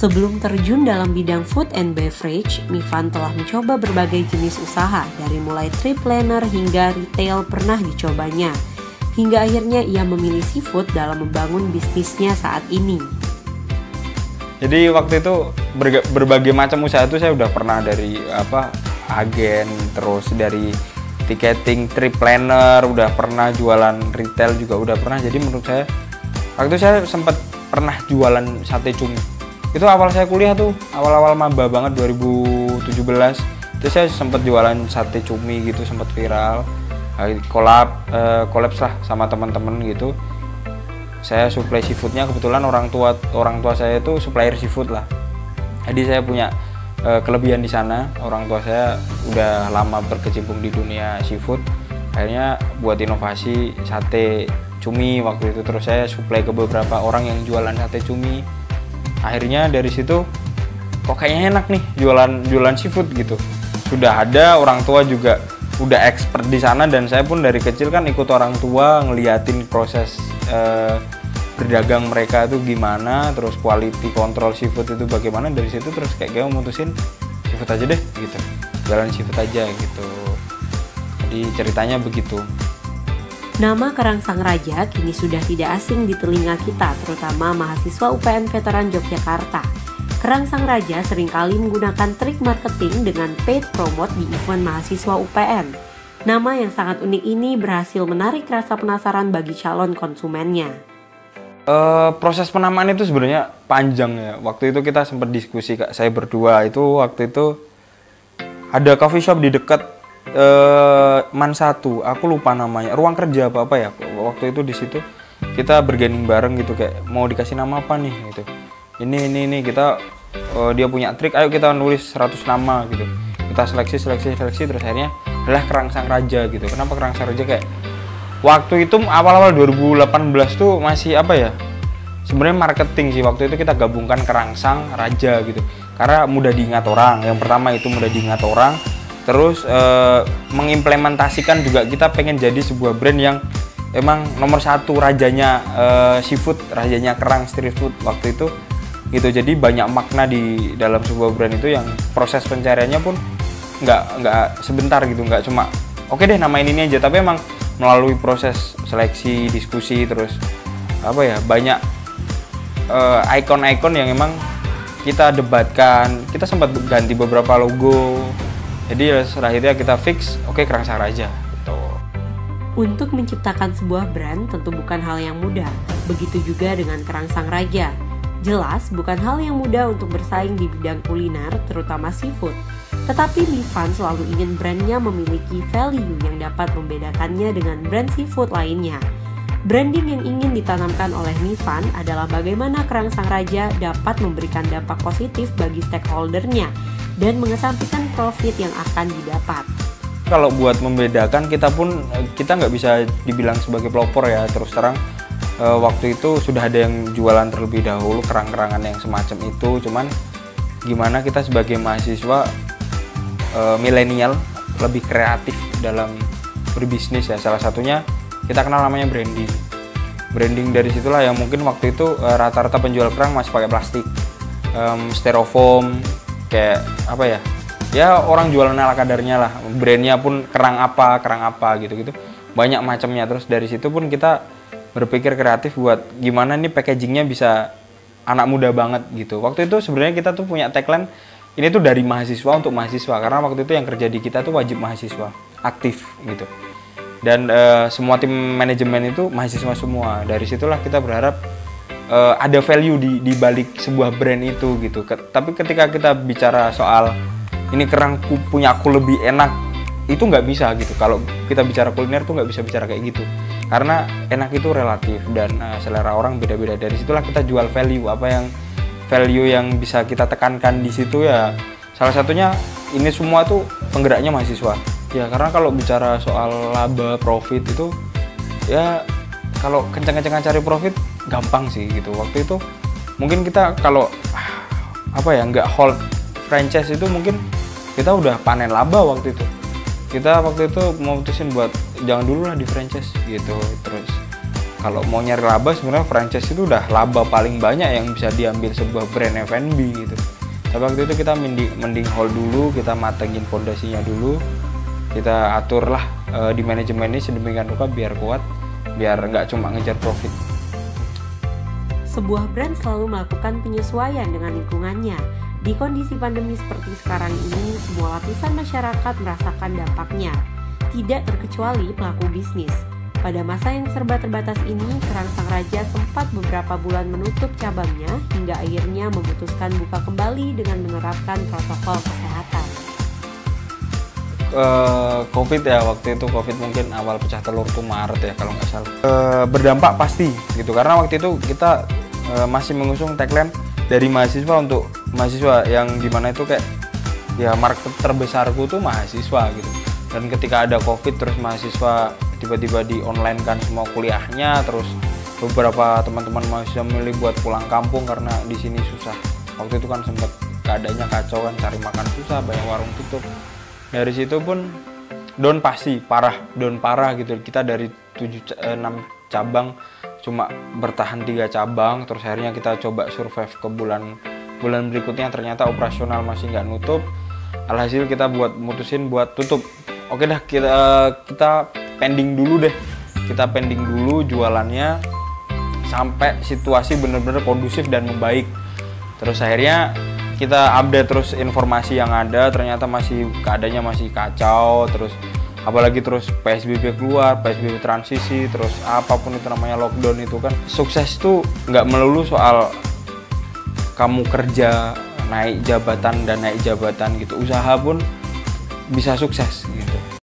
Sebelum terjun dalam bidang food and beverage, Mifan telah mencoba berbagai jenis usaha, dari mulai trip planner hingga retail pernah dicobanya. Hingga akhirnya ia memilih seafood dalam membangun bisnisnya saat ini. Jadi waktu itu berbagai macam usaha itu saya udah pernah, dari agen, terus dari tiketing, trip planner, udah pernah jualan retail juga udah pernah. Jadi menurut saya waktu itu saya sempat pernah jualan sate cumi. Itu awal saya kuliah tuh, awal-awal maba banget 2017. Itu saya sempat jualan sate cumi gitu, sempat viral. Collab lah sama teman-teman gitu. Saya supply seafoodnya, kebetulan orang tua saya itu supplier seafood lah. Jadi saya punya kelebihan di sana. Orang tua saya udah lama berkecimpung di dunia seafood. Akhirnya buat inovasi sate cumi waktu itu, terus saya supply ke beberapa orang yang jualan sate cumi. Akhirnya dari situ kok kayaknya enak nih jualan seafood gitu. Sudah ada orang tua juga udah expert di sana, dan saya pun dari kecil kan ikut orang tua ngeliatin proses berdagang mereka itu gimana, terus quality control seafood itu bagaimana. Dari situ terus kayak mutusin seafood aja deh gitu, jualan seafood aja gitu. Jadi ceritanya begitu. Nama Kerang Sang Raja kini sudah tidak asing di telinga kita, terutama mahasiswa UPN Veteran Yogyakarta. Kerang Sang Raja seringkali menggunakan trik marketing dengan paid promote di event mahasiswa UPN. Nama yang sangat unik ini berhasil menarik rasa penasaran bagi calon konsumennya. Proses penamaan itu sebenarnya panjang ya. Waktu itu kita sempat diskusi, Kak, saya berdua itu waktu itu ada coffee shop di dekat Man 1, aku lupa namanya, ruang kerja apa ya. Waktu itu di situ kita berganding bareng gitu, kayak mau dikasih nama apa nih gitu. Ini kita dia punya trik, ayo kita nulis 100 nama gitu. Kita seleksi terus akhirnya adalah Kerang Sang Raja gitu. Kenapa Kerang Sang Raja? Kayak waktu itu awal-awal 2018 tuh masih sebenarnya marketing sih. Waktu itu kita gabungkan Kerang Sang Raja gitu. Karena mudah diingat orang. Yang pertama itu mudah diingat orang. Terus mengimplementasikan juga, kita pengen jadi sebuah brand yang emang nomor satu, rajanya seafood, rajanya kerang street food waktu itu gitu. Jadi banyak makna di dalam sebuah brand itu, yang proses pencariannya pun nggak sebentar gitu, nggak cuma oke deh namain ini aja, tapi emang melalui proses seleksi, diskusi, terus banyak ikon-ikon yang emang kita debatkan. Kita sempat ganti beberapa logo. Jadi akhirnya kita fix, oke, Kerang Sang Raja gitu. Untuk menciptakan sebuah brand tentu bukan hal yang mudah. Begitu juga dengan Kerang Sang Raja. Jelas bukan hal yang mudah untuk bersaing di bidang kuliner, terutama seafood. Tetapi Mifan selalu ingin brandnya memiliki value yang dapat membedakannya dengan brand seafood lainnya. Branding yang ingin ditanamkan oleh Mifan adalah bagaimana Kerang Sang Raja dapat memberikan dampak positif bagi stakeholdernya dan mengesampingkan profit yang akan didapat. Kalau buat membedakan, kita nggak bisa dibilang sebagai pelopor ya, terus terang. Waktu itu sudah ada yang jualan terlebih dahulu kerang-kerangan yang semacam itu. Cuman gimana kita sebagai mahasiswa milenial lebih kreatif dalam berbisnis ya. Salah satunya kita kenal namanya branding. Branding dari situlah yang mungkin waktu itu rata-rata penjual kerang masih pakai plastik, styrofoam, kayak ya orang jualan ala kadarnya lah. Brandnya pun kerang apa gitu banyak macamnya. Terus dari situ pun kita berpikir kreatif buat gimana nih packagingnya bisa anak muda banget gitu. Waktu itu sebenarnya kita tuh punya tagline, ini tuh dari mahasiswa untuk mahasiswa, karena waktu itu yang kerja di kita tuh wajib mahasiswa aktif gitu. Dan semua tim manajemen itu mahasiswa semua. Dari situlah kita berharap ada value di balik sebuah brand itu gitu. Tapi ketika kita bicara soal ini kerang punya aku lebih enak, itu nggak bisa gitu. Kalau kita bicara kuliner tuh nggak bisa bicara kayak gitu. Karena enak itu relatif dan selera orang beda-beda. Dari situlah kita jual value, value yang bisa kita tekankan di situ ya. Salah satunya ini semua tuh penggeraknya mahasiswa. Ya karena kalau bicara soal laba, profit itu ya kalau kencang-kencangan cari profit gampang sih gitu. Waktu itu mungkin kita kalau nggak hold franchise itu mungkin kita udah panen laba waktu itu. Kita waktu itu memutusin buat jangan dulu lah di franchise gitu. Terus kalau mau nyari laba sebenarnya franchise itu udah laba paling banyak yang bisa diambil sebuah brand F&B gitu. Tapi waktu itu kita mending hold dulu, kita matengin fondasinya dulu, kita aturlah di manajemen ini sedemikian rupa biar kuat, biar nggak cuma ngejar profit. Sebuah brand selalu melakukan penyesuaian dengan lingkungannya. Di kondisi pandemi seperti sekarang ini, semua lapisan masyarakat merasakan dampaknya, tidak terkecuali pelaku bisnis. Pada masa yang serba terbatas ini, Kerangsang Raja sempat beberapa bulan menutup cabangnya hingga akhirnya memutuskan buka kembali dengan menerapkan protokol kesehatan. Covid ya, waktu itu Covid mungkin awal pecah telur tuh Maret ya kalau nggak salah. Berdampak pasti gitu, karena waktu itu kita masih mengusung tagline dari mahasiswa untuk mahasiswa, yang dimana itu kayak ya market terbesarku tuh mahasiswa gitu. Dan ketika ada Covid terus mahasiswa tiba-tiba di online kan semua kuliahnya, terus beberapa teman-teman mahasiswa milih buat pulang kampung karena di sini susah. Waktu itu kan sempat keadaannya kacau kan, cari makan susah, banyak warung tutup. Dari situ pun down pasti down parah gitu. Kita dari 6 cabang cuma bertahan 3 cabang, terus akhirnya kita coba survive ke bulan berikutnya, ternyata operasional masih nggak nutup. Alhasil kita mutusin buat tutup. Oke dah, kita pending dulu deh. Kita pending dulu jualannya sampai situasi benar-benar kondusif dan membaik. Terus akhirnya kita update terus informasi yang ada, ternyata keadaannya masih kacau, terus apalagi terus PSBB keluar, PSBB transisi, terus apapun itu namanya lockdown itu kan. Sukses tuh nggak melulu soal kamu kerja, naik jabatan gitu, usaha pun bisa sukses gitu.